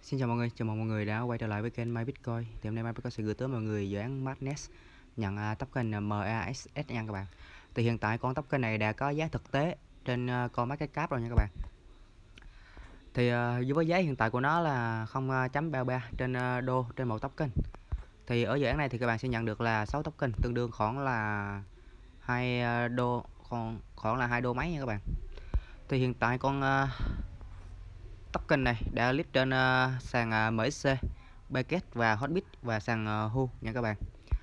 Xin chào mọi người, chào mừng mọi người đã quay trở lại với kênh My Bitcoin. Thì hôm nay My Bitcoin sẽ gửi tới mọi người dự án Madness nhận token MASS nha các bạn. Thì hiện tại con token này đã có giá thực tế trên CoinMarketCap rồi nha các bạn. Thì với giá hiện tại của nó là 0.33 trên đô trên một token. Thì ở dự án này thì các bạn sẽ nhận được là 6 token tương đương khoảng là 2 đô, khoảng là 2 đô mấy nha các bạn. Thì hiện tại con token này đã list trên sàn MXC, Bket và Hotbit và sàn Hu nha các bạn.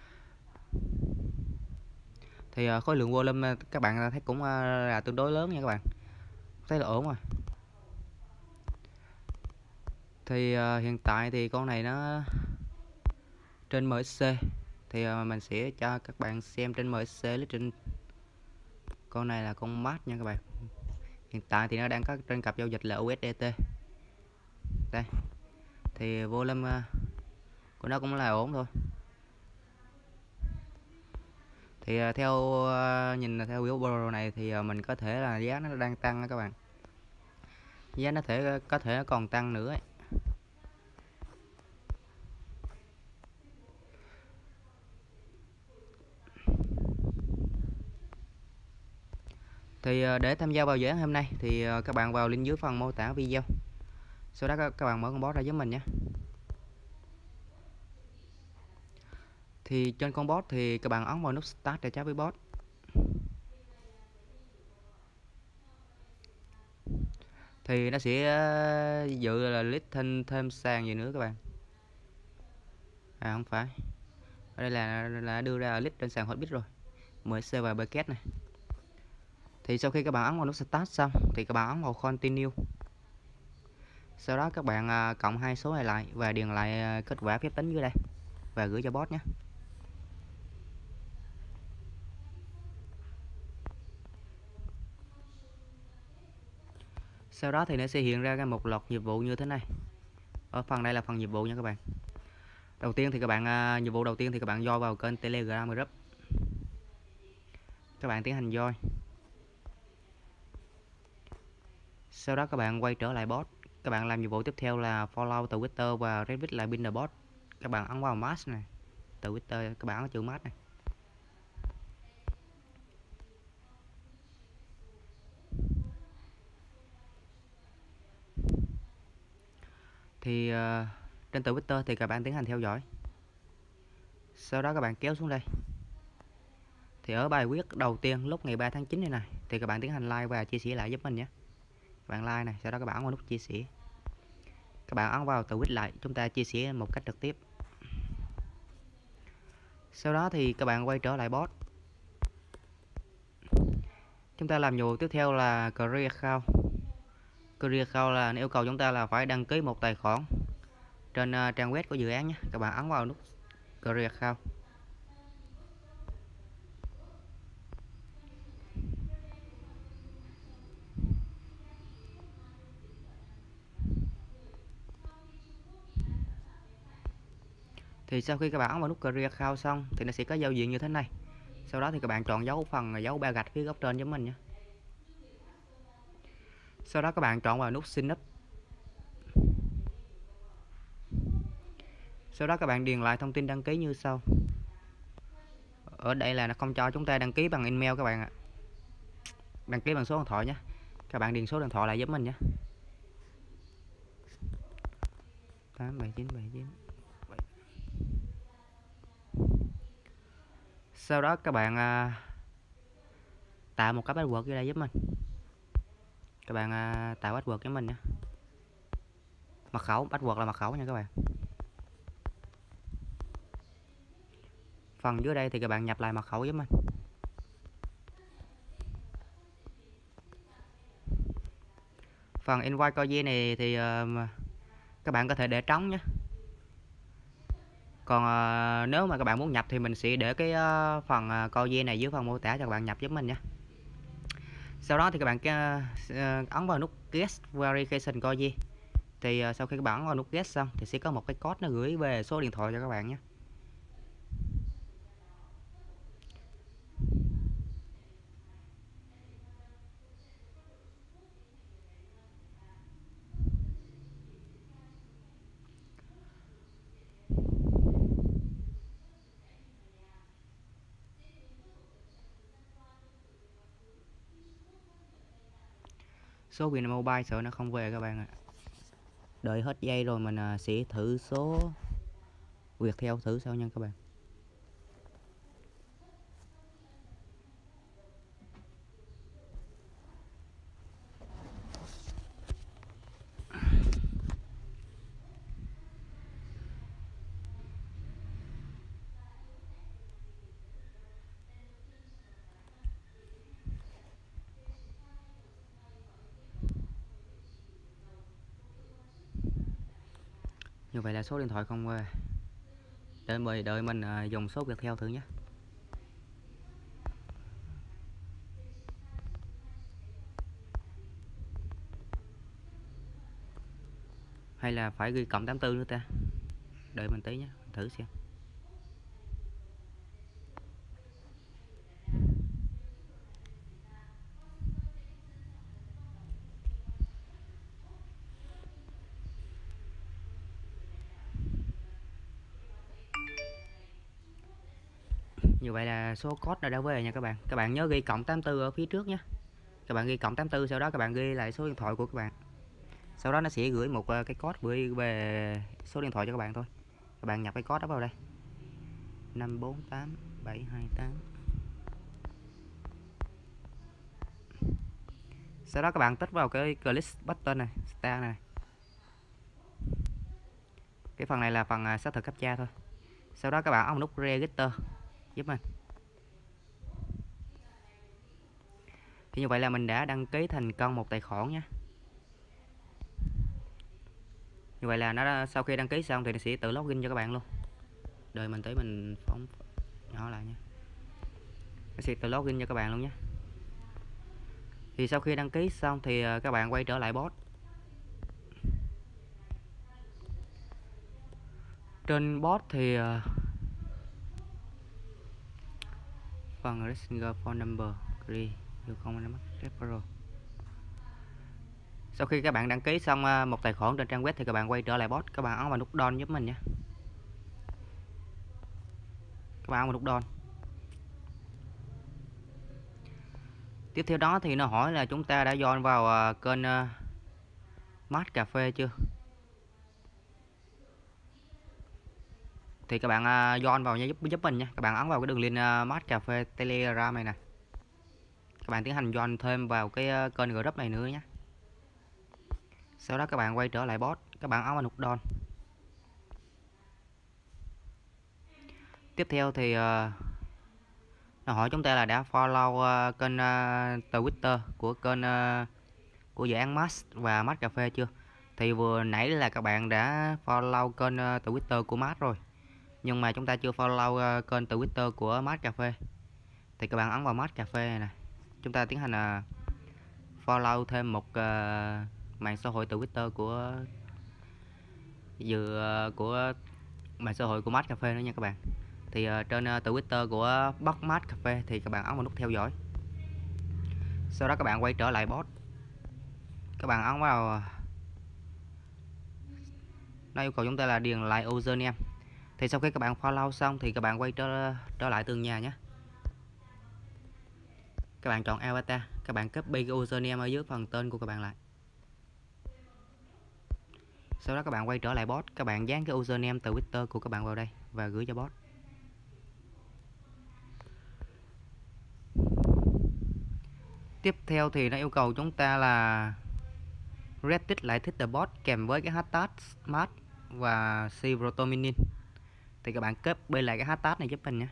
Thì khối lượng volume các bạn thấy cũng là tương đối lớn nha các bạn, thấy là ổn rồi. Thì hiện tại thì con này nó trên MXC thì mình sẽ cho các bạn xem trên MXC list trên con này là con mát nha các bạn. Hiện tại thì nó đang có trên cặp giao dịch là USDT đây, thì volume của nó cũng là ổn thôi. Thì theo nhìn là theo biểu đồ này thì mình có thể là giá nó đang tăng đó các bạn, giá nó có thể nó còn tăng nữa ấy. Thì để tham gia vào dự án hôm nay thì các bạn vào link dưới phần mô tả video, sau đó các bạn mở con bot ra giúp mình nhé. Thì trên con bot thì các bạn ấn vào nút start để chat với bot. Thì nó sẽ dự là list thêm sàn gì nữa các bạn. Không phải, ở đây là đưa ra list trên sàn Hotbit rồi, MSC và Bket này. Thì sau khi các bạn ấn vào nút start xong thì các bạn ấn vào continue, sau đó các bạn cộng hai số này lại và điền lại kết quả phép tính dưới đây và gửi cho bot nhé. Sau đó thì nó sẽ hiện ra một loạt nhiệm vụ như thế này. Ở phần đây là phần nhiệm vụ nha các bạn. Đầu tiên thì nhiệm vụ đầu tiên thì các bạn join vào kênh Telegram group. Các bạn tiến hành join. Sau đó các bạn quay trở lại bot. Các bạn làm nhiệm vụ tiếp theo là follow Twitter và retweet lại pin the bot. Các bạn ấn vào mask này. Twitter các bạn ấn chữ mask này. Thì trên Twitter thì các bạn tiến hành theo dõi. Sau đó các bạn kéo xuống đây. Thì ở bài viết đầu tiên lúc ngày 3 tháng 9 này này thì các bạn tiến hành like và chia sẻ lại giúp mình nhé. Các bạn like này, sau đó các bạn ấn vào nút chia sẻ. Các bạn ấn vào tweet lại, chúng ta chia sẻ một cách trực tiếp. Sau đó thì các bạn quay trở lại bot. Chúng ta làm nhiệm vụ tiếp theo là Career Account. Career Account là yêu cầu chúng ta là phải đăng ký một tài khoản trên trang web của dự án nhé. Các bạn ấn vào nút Career Account. Thì sau khi các bạn ấn vào nút Career Account xong thì nó sẽ có giao diện như thế này. Sau đó thì các bạn chọn dấu ba gạch phía góc trên giúp mình nhé. Sau đó các bạn chọn vào nút Sign Up. Sau đó các bạn điền lại thông tin đăng ký như sau. Ở đây là nó không cho chúng ta đăng ký bằng email các bạn ạ. Đăng ký bằng số điện thoại nhé. Các bạn điền số điện thoại lại giúp mình nhé. 87979. Sau đó các bạn tạo một cái password vô đây giúp mình. Các bạn tạo password cho mình nhé. Mật khẩu, password là mật khẩu nha các bạn. Phần dưới đây thì các bạn nhập lại mật khẩu giúp mình. Phần invite coin này thì các bạn có thể để trống nhé. Còn nếu mà các bạn muốn nhập thì mình sẽ để cái phần coin này dưới phần mô tả cho các bạn nhập giúp mình nhé. Sau đó thì các bạn ấn vào nút Get Verification coin. Thì sau khi các bạn ấn vào nút Get xong thì sẽ có một cái code nó gửi về số điện thoại cho các bạn nhé. Số Vietnam Mobile sợ nó không về các bạn ạ. Đợi hết giây rồi mình sẽ thử số Viettel thử sao nha các bạn. Như vậy là số điện thoại không về. Đợi mình dùng số Viettel thử nhé. Hay là phải ghi cộng 84 nữa ta? Đợi mình tí nhé, thử xem. Như vậy là số code đã về nha các bạn. Các bạn nhớ ghi cộng 84 ở phía trước nhé. Các bạn ghi cộng 84, sau đó các bạn ghi lại số điện thoại của các bạn. Sau đó nó sẽ gửi một cái code gửi về số điện thoại cho các bạn thôi. Các bạn nhập cái code đó vào đây. 548728. Sau đó các bạn tích vào cái click button này, star này. Cái phần này là phần xác thực captcha thôi. Sau đó các bạn ấn nút register giúp mình. Thì như vậy là mình đã đăng ký thành công một tài khoản nha. Như vậy là nó sau khi đăng ký xong thì nó sẽ tự login cho các bạn luôn. Đợi mình tới mình phóng nhỏ lại nha. Nó sẽ tự login cho các bạn luôn nhé. Thì sau khi đăng ký xong thì các bạn quay trở lại bot. Trên bot thì phần Messenger phone number ghi yêu không nắm referral. Sau khi các bạn đăng ký xong một tài khoản trên trang web thì các bạn quay trở lại bot, các bạn ấn vào nút down giúp mình nhé. Các bạn ấn vào nút down. Tiếp theo đó thì nó hỏi là chúng ta đã join vào kênh Mart Cà Phê chưa. Thì các bạn join vào nha, giúp mình nha. Các bạn ấn vào cái đường link Mart Cà Phê Telegram này nè. Các bạn tiến hành join thêm vào cái kênh group này nữa nhé. Sau đó các bạn quay trở lại bot, các bạn ấn vào nút down. Tiếp theo thì nó hỏi chúng ta là đã follow kênh Twitter của kênh của dự án Mart và Mart Cà Phê chưa. Thì vừa nãy là các bạn đã follow kênh Twitter của Mart rồi, nhưng mà chúng ta chưa follow kênh Twitter của Mart Cà Phê. Thì các bạn ấn vào Mart Cà Phê này nè. Chúng ta tiến hành follow thêm một mạng xã hội Twitter của mạng xã hội của Mart Cà Phê nữa nha các bạn. Thì trên Twitter của Bắc Mart Cà Phê thì các bạn ấn vào nút theo dõi. Sau đó các bạn quay trở lại bot. Các bạn ấn vào, nó yêu cầu chúng ta là điền lại username. Thì sau khi các bạn follow xong thì các bạn quay trở lại tường nhà nhé. Các bạn chọn avatar, các bạn copy cái username ở dưới phần tên của các bạn lại. Sau đó các bạn quay trở lại bot, các bạn dán cái username Twitter của các bạn vào đây và gửi cho bot. Tiếp theo thì nó yêu cầu chúng ta là retweet lại thích the bot kèm với cái hashtag smart và cprotominin. Thì các bạn copy lại cái hashtag này giúp mình nhé.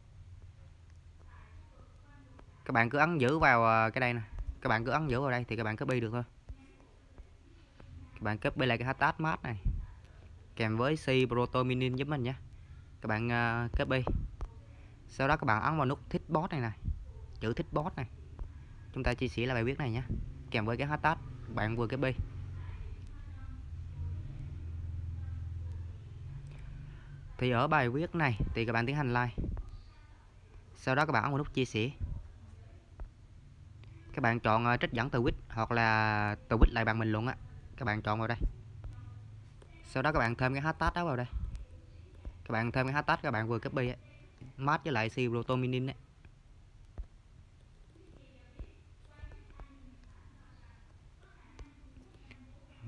Các bạn cứ ấn giữ vào cái đây nè. Các bạn cứ ấn giữ vào đây thì các bạn copy được thôi. Các bạn copy lại cái hashtag smart này kèm với cprotominin giúp mình nhé. Các bạn copy. Sau đó các bạn ấn vào nút thích bot này nè, chữ thích bot này. Chúng ta chia sẻ lại bài viết này nhé, kèm với cái hashtag bạn vừa copy. Thì ở bài viết này thì các bạn tiến hành like. Sau đó các bạn ấn vào nút chia sẻ. Các bạn chọn trích dẫn tweet hoặc là tweet lại bằng mình luôn á. Các bạn chọn vào đây. Sau đó các bạn thêm cái hashtag đó vào đây. Các bạn thêm cái hashtag các bạn vừa copy ấy, Mart với lại cprotominin ấy.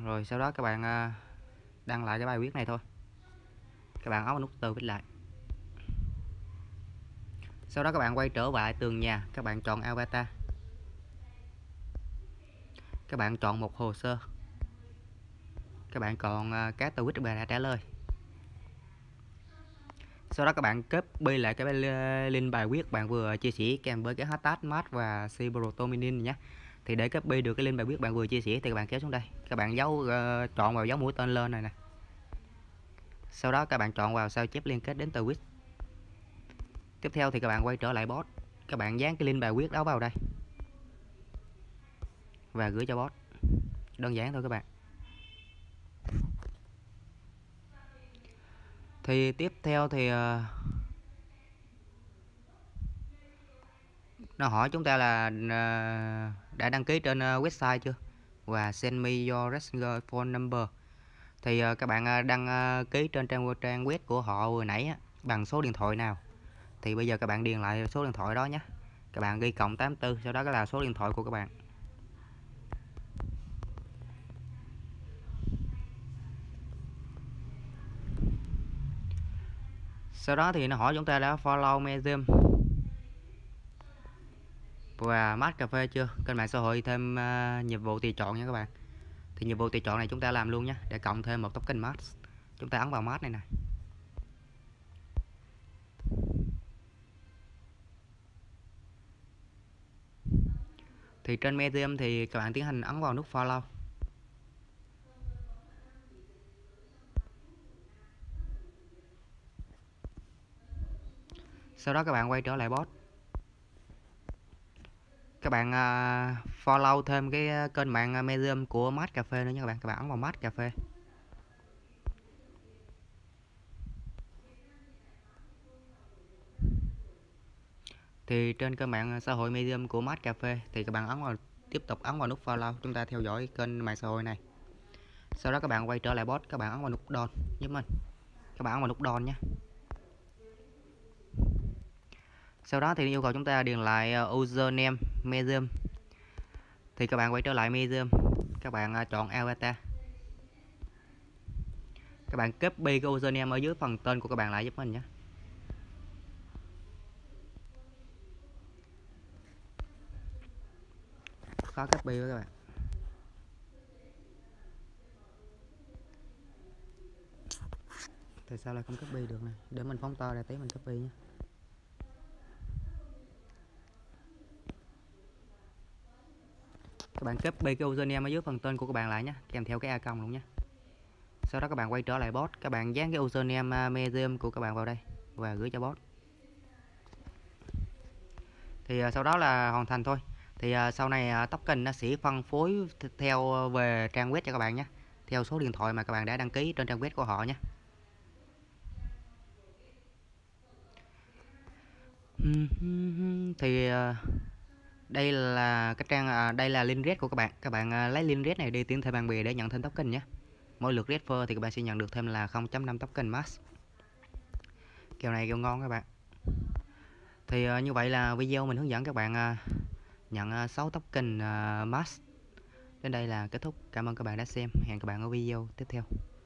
Rồi sau đó các bạn đăng lại cái bài viết này thôi. Các bạn ấn vào nút từ viết lại. Sau đó các bạn quay trở lại tường nhà, các bạn chọn avatar. Các bạn chọn một hồ sơ. Các bạn chọn các từ viết các bạn đã trả lời. Sau đó các bạn copy lại cái link bài viết bạn vừa chia sẻ kèm với cái hashtag mát và Cibrotominin nhé. Thì để copy được cái link bài viết bạn vừa chia sẻ thì các bạn kéo xuống đây. Các bạn chọn vào dấu mũi tên lên này nè. Sau đó các bạn chọn vào sao chép liên kết đến từ viết. Tiếp theo thì các bạn quay trở lại bot. Các bạn dán cái link bài viết đó vào đây và gửi cho bot. Đơn giản thôi các bạn. Thì tiếp theo thì nó hỏi chúng ta là đã đăng ký trên website chưa và send me your register phone number. Thì các bạn đăng ký trên trang web của họ vừa nãy á, bằng số điện thoại nào. Thì bây giờ các bạn điền lại số điện thoại đó nhé. Các bạn ghi cộng 84, sau đó là số điện thoại của các bạn. Sau đó thì nó hỏi chúng ta đã follow Medium và Mát Cà Phê chưa, kênh mạng xã hội thêm nhiệm vụ tùy chọn nha các bạn. Thì nhiệm vụ tùy chọn này chúng ta làm luôn nhé, để cộng thêm một token Mát. Chúng ta ấn vào Mát này nè. Thì trên Medium thì các bạn tiến hành ấn vào nút follow. Sau đó các bạn quay trở lại bot. Các bạn follow thêm cái kênh mạng Medium của Mát Cà Phê nữa nha các bạn. Các bạn ấn vào Mát Cà Phê. Thì trên kênh mạng xã hội Medium của Mát Cà Phê thì các bạn tiếp tục ấn vào nút follow. Chúng ta theo dõi kênh mạng xã hội này. Sau đó các bạn quay trở lại bot, các bạn ấn vào nút down giúp mình. Các bạn ấn vào nút down nhé. Sau đó thì yêu cầu chúng ta điền lại username Medium. Thì các bạn quay trở lại Medium, các bạn chọn avatar. Các bạn copy cái username ở dưới phần tên của các bạn lại giúp mình nhé. Khó copy với các bạn. Tại sao lại không copy được này? Để mình phóng to ra tí mình copy nhé. Các bạn copy cái username ở dưới phần tên của các bạn lại nhé, kèm theo cái icon luôn nhé. Sau đó các bạn quay trở lại bot, các bạn dán cái username Medium của các bạn vào đây và gửi cho bot. Thì sau đó là hoàn thành thôi. Thì sau này token nó sẽ phân phối theo về trang web cho các bạn nhé, theo số điện thoại mà các bạn đã đăng ký trên trang web của họ nhé. Thì đây là cái trang đây là link red của các bạn. Các bạn lấy link red này đi tiến thêm bạn bè để nhận thêm token nhé. Mỗi lượt refer thì các bạn sẽ nhận được thêm là 0.5 token max. Kèo này kèo ngon các bạn. Thì như vậy là video mình hướng dẫn các bạn nhận 6 token max. Đến đây là kết thúc. Cảm ơn các bạn đã xem. Hẹn các bạn ở video tiếp theo.